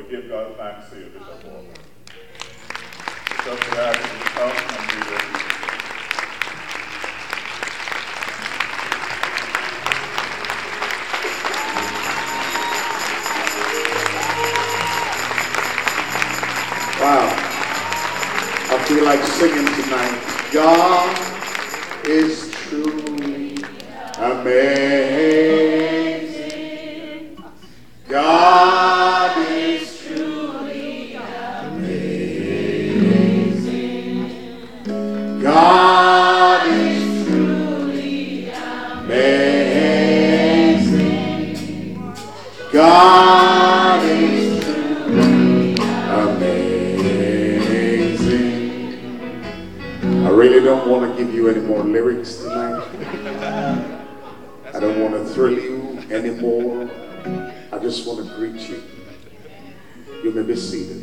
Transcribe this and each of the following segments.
give God thanks to you, Bishop Walker. Bishop, for that, you come and be with you. Wow. I feel like singing tonight. God is truly amazing. God is truly amazing. God is truly amazing. God is truly amazing. I really don't want to give you any more lyrics tonight. I don't want to thrill you anymore. I just want to greet you. You may be seated.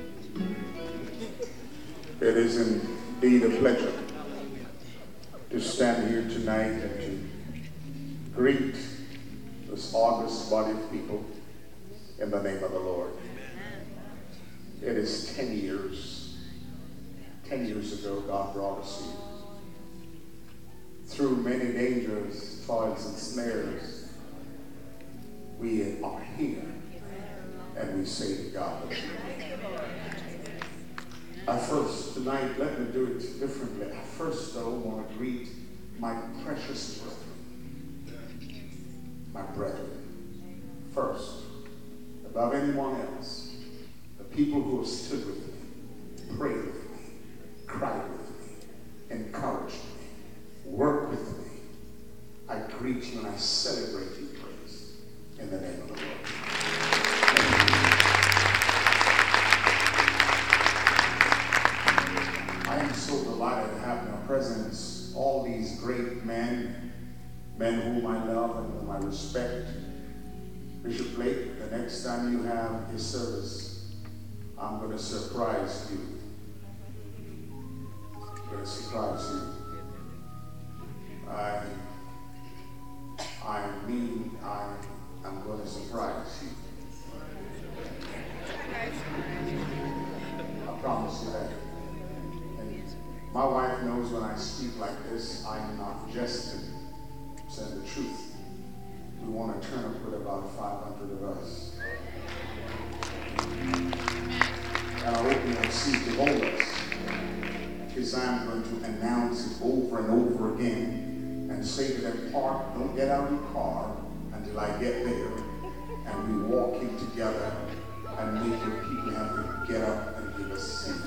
It is indeed a pleasure to stand here tonight and to greet this august body of people in the name of the Lord. It is 10 years. 10 years ago, God brought us here. Through many dangers, toils, and snares, we are here, and we say to God, tonight, let me do it differently. I first, though, want to greet my precious brethren. My brethren. First, above anyone else, the people who have stood with me, prayed with me, cried with me, encouraged me, worked with me. I greet you and I celebrate you, praise, in the name of the Lord. I am so delighted to have in our presence all these great men whom I love and whom I respect. Bishop Blake, the next time you have his service, I'm going to surprise you. I'm going to surprise you. I'm going to surprise you. I promise you that. And my wife knows when I speak like this, I'm not jesting, I'm saying the truth. We want to turn up with about 500 of us. And I hope you will see to hold us. Because I'm going to announce it over and over again and say to them, park, don't get out of your car until I get there. And we walk in together and make your people have to get up and give us a seat.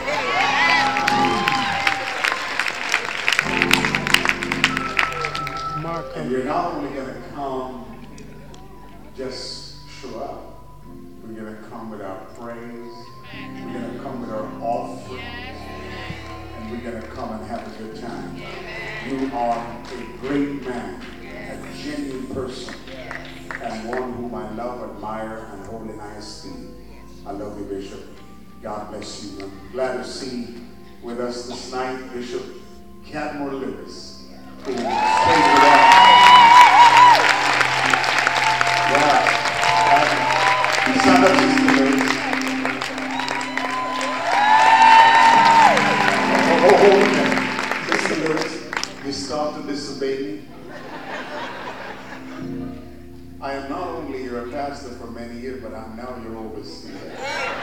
And you're not only going to come, just show up. We're going to come with our praise. We're going to come with our offerings. And we're going to come and have a good time. You are a great man, a genuine person, and one whom I love, admire, and hold in high esteem. I love you, Bishop. God bless you. I'm glad to see with us this night Bishop Cadmore Lewis, who stayed with us. Yeah. Stand up, Sister Lewis. Hold a minute. Sister Lewis, you start to disobey me. I am not only your pastor for many years, but I'm now your overseer.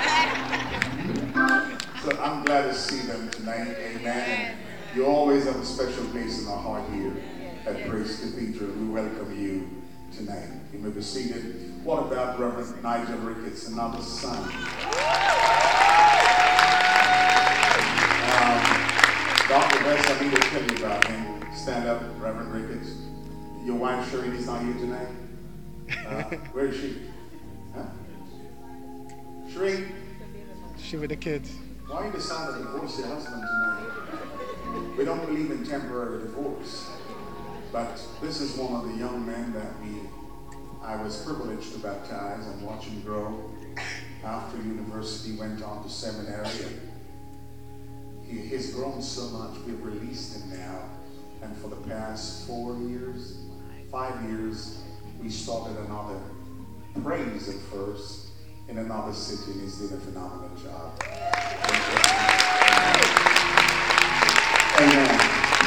So I'm glad to see them tonight. Amen. You always have a special place in our heart here at Prasie Cathedral. We welcome you tonight. You may be seated. What about Reverend Nigel Ricketts, another son? Dr. West, I need to tell you about him. Stand up, Reverend Ricketts. Your wife, Shirley's not here tonight? Where is she? Huh? Sheree? She with the kids. Why you decided to divorce your husband tonight? We don't believe in temporary divorce. But this is one of the young men that I was privileged to baptize and watch him grow. After university, went on to seminary. He's grown so much. We've released him now. And for the past 5 years, we started another praise at first in in another city, and he's doing a phenomenal job. Amen.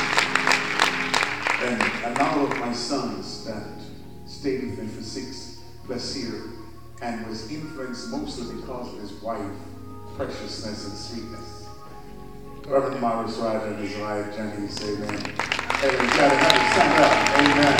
And another of my sons that stayed with me for 6+ years and was influenced mostly because of his wife, preciousness and sweetness. Reverend Morris Ryder and his wife, Jenny, say amen. Amen. Gotta have to stand up. Amen.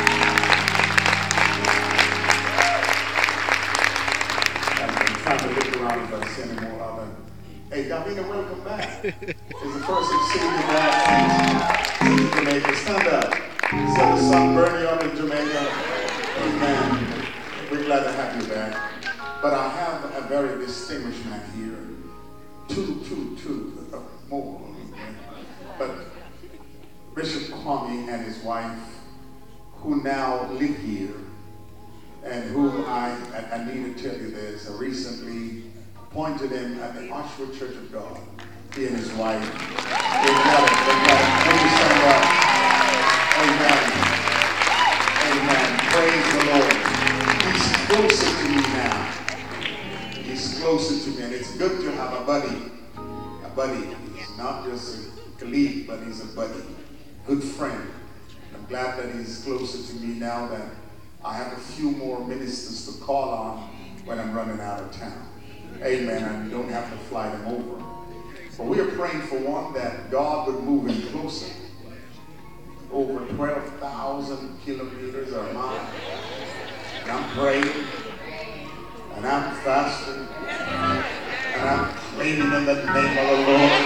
I'm trying to look around if I see any more of them. Hey, Davina, welcome back. It's the first I've seen you back since Jamaica. Stand up. So the sun burn you up in Jamaica. Amen. We're glad to have you back. But I have a very distinguished man here. Two more. But Bishop Kwame and his wife, who now live here, and whom I need to tell you this, I recently appointed him at the Oshawa Church of God. He and his wife. They've got it. Thank you so much. Amen. Amen. Praise the Lord. He's closer to me now. He's closer to me, and it's good to have a buddy. A buddy. He's not just a colleague, but he's a buddy. Good friend. I'm glad that he's closer to me now that I have a few more ministers to call on when I'm running out of town. Amen. And you don't have to fly them over. But we are praying for one that God would move him closer. Over 12,000 kilometers or miles. And I'm praying. And I'm fasting. And I'm claiming in the name of the Lord.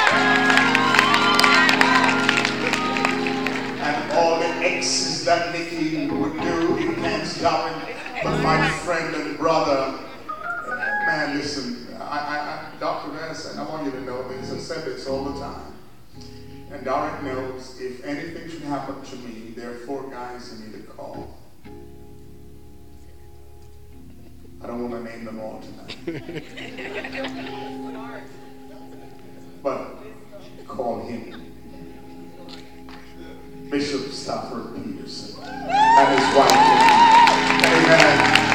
And all the X's that Nikki would do, he can't stop him. But my friend and brother, man, listen, Dr. Madison, I want you to know this. I've said this all the time. And Dorrit knows if anything should happen to me, there are 4 guys you need to call. I don't want to name them all tonight. But call him. Bishop Stafford Peterson and his wife. Amen.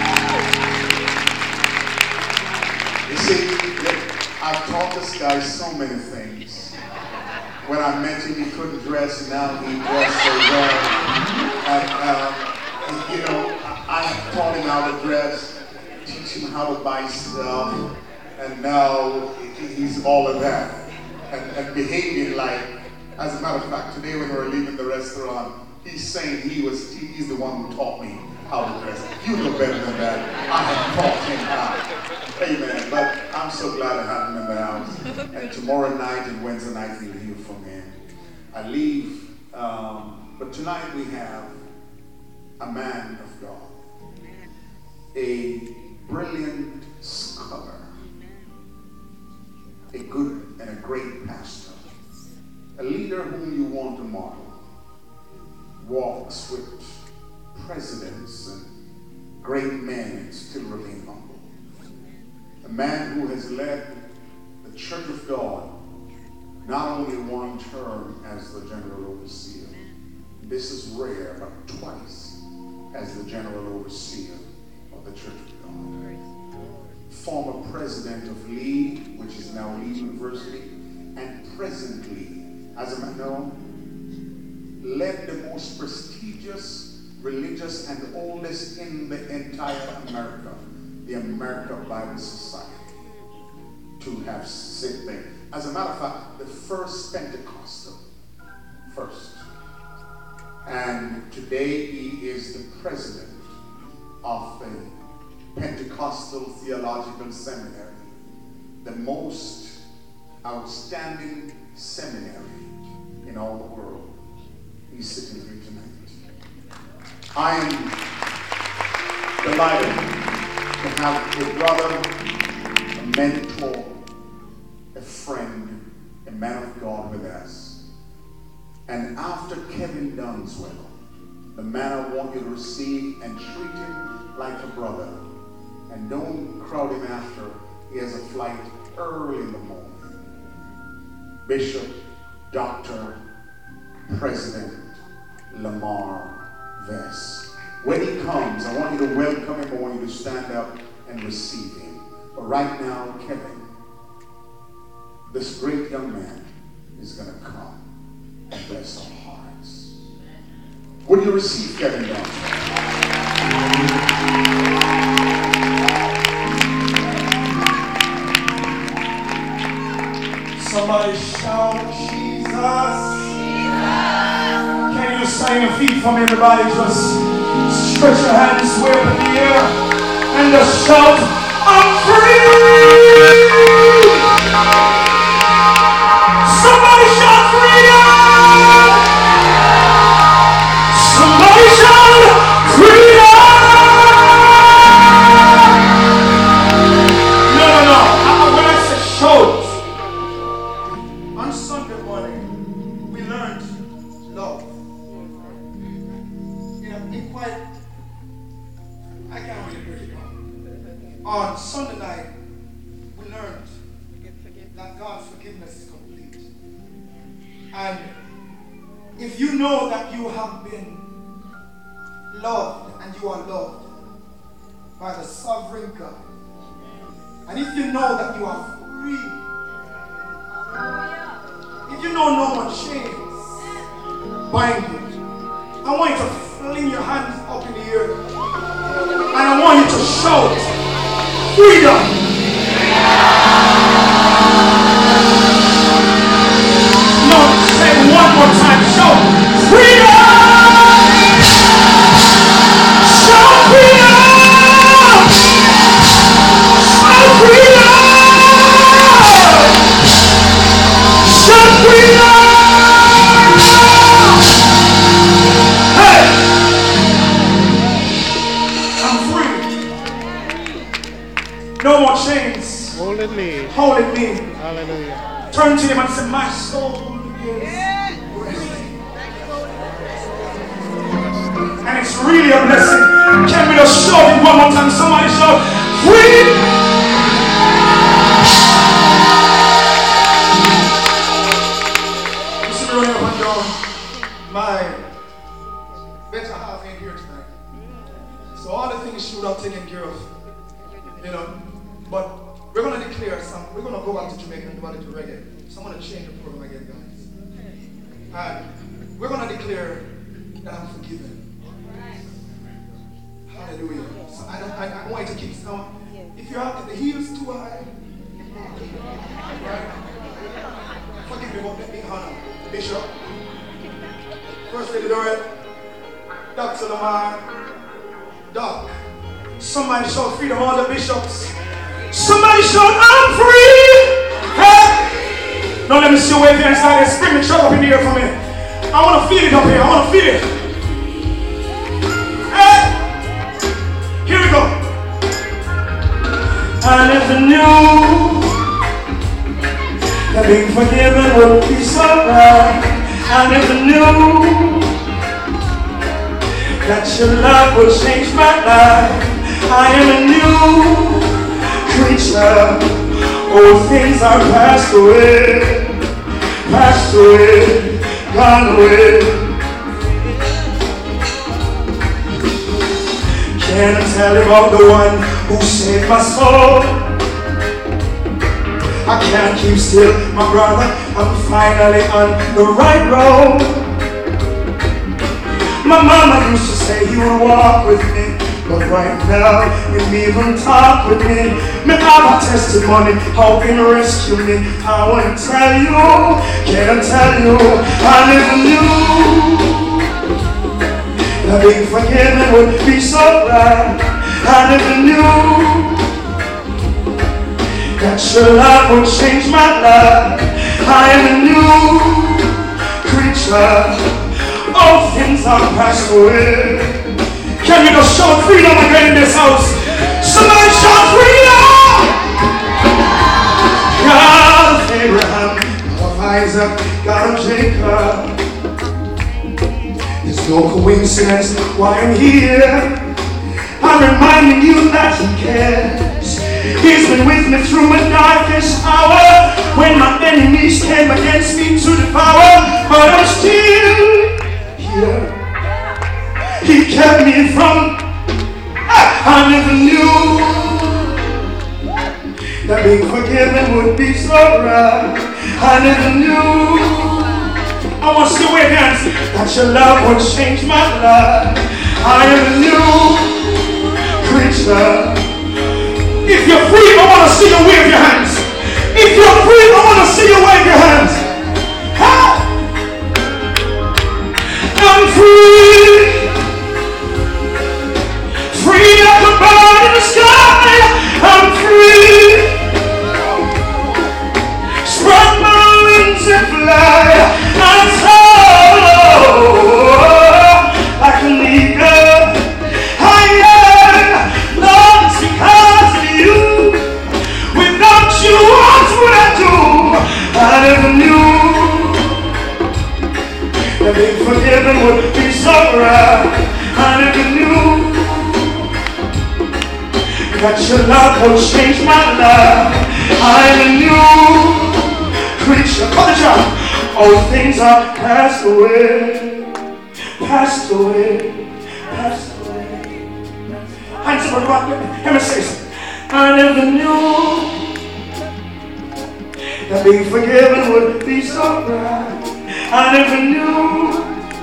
You see, I've taught this guy so many things. When I met him, he couldn't dress, and now he dressed so well. And, you know, I taught him how to dress, teach him how to buy stuff, and now he's all of that. And behaving like, as a matter of fact, today when we were leaving the restaurant, he's saying he's the one who taught me how to dress. You know better than that. I have taught him how. Amen. But I'm so glad I have him in the house. And tomorrow night and Wednesday night you'll hear from him. I leave, but tonight we have a man of God, a brilliant scholar, a good and a great pastor, a leader whom you want to model, walks with presidents and great men and still remain humble. A man who has led the Church of God not only 1 term as the general overseer, this is rare, but twice as the general overseer of the Church of God. Former president of Lee, which is now Lee University, and presently, as a man known, led the most prestigious, religious, and oldest in the entire America, the American Bible Society, to have sit there. As a matter of fact, the first Pentecostal, and today he is the president of the Pentecostal Theological Seminary, the most outstanding seminary in all the world. He's sitting here tonight. I am delighted to have a brother, a mentor, a friend, a man of God with us. And after Kevin Dunswell, the man I want you to receive and treat him like a brother. And don't crowd him after. He has a flight early in the morning. Bishop, Dr. President Lamar Vess. When he comes, I want you to welcome him. I want you to stand up and receive him. But right now, Kevin, this great young man is going to come and bless our hearts. Will you receive Kevin now? Somebody shout, Jesus. Can you stand your feet for me, everybody? Just stretch your hands way up in the air and just shout, I'm free! Somebody shout freedom! Somebody shout freedom! No. When I say shout, on Sunday morning, we learned love. You know, I can't really break it down. On Sunday night, we learned that God's forgiveness is complete. And if you know that you have been loved and you are loved by the sovereign God, and if you know that you are free, if you know no more chains bind you, I want you to fling your hands up in the air and I want you to shout freedom. No, say it one more time. Shout freedom! Shout freedom! Shout freedom! Shout freedom! Hey! I'm free. No more chains. Holding me. Holding me. Hallelujah. Turn to him and say, my soul is resting. And it's really a blessing. Can we just shout it one more time? Somebody shout, free! You see me running up and down. My better half ain't here tonight. So all the things she would have taken care of. You know. But we're going to declare some. We're going to go back to Jamaica and do it to reggae. So I'm going to change the program again, guys. And we're going to declare that I'm forgiven. Hallelujah. So I want you to keep sound. If you're out, if the heels too high, right? Forgive me, but let me honor Bishop. First Lady Doreen, Dr. Lamar, Doc. Somebody shout freedom, all the bishops. Somebody shout, I'm free! Hey! Now let me see you wave your hands like this. Bring the truck up in the air for me. I want to feel it up here. I want to feel it. Hey! Here we go. I never knew that being forgiven would be so right. I never knew that your love would change my life. I am a new creature. Old things are passed away, gone away. Can I tell you about the one who saved my soul? I can't keep still, my brother. I'm finally on the right road. My mama used to say he would walk with me, but right now, you even talk with me. Me have a testimony, how can you rescue me? I want to tell you, can I tell you, I never knew that being forgiven would be so right. I never knew that your love would change my life. I am a new creature. All things are passed away. Can you just shout freedom again in this house? Somebody shout freedom! God of Abraham, God of Isaac, God of Jacob. There's no coincidence why I'm here. I'm reminding you that He cares. He's been with me through my darkest hour, when my enemies came against me to devour, but I'm still here. He kept me from, I never knew that being forgiven would be so right. I never knew. I want to see your wave hands. That your love would change my life. I am a new creature. If you're free, I want to see you wave your hands. If you're free, I want to see you wave your hands. Ha! I'm free. Free like a bird in the sky. I'm free. Spread my wings and fly. I'm so like an eagle. I am lost because of you. Without you, what would I do? I never knew that being forgiven would be so right. I never knew that your love would change my life. I'm a new creature. Call the job. All things are passed away, passed away, passed away. Hands up, rock. Let me say something. I never knew that being forgiven would be so right. I never knew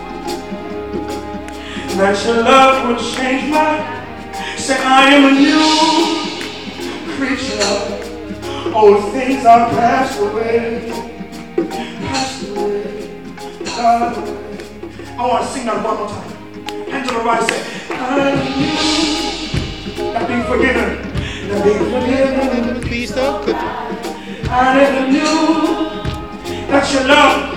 that your love would change my life. Say, I am a new creature. Old things are passed away, passed away, gone away. I want to sing that one more time. Hand to the right, say, I knew that being forgiven, that being forgiven. Please don't. I never knew that your love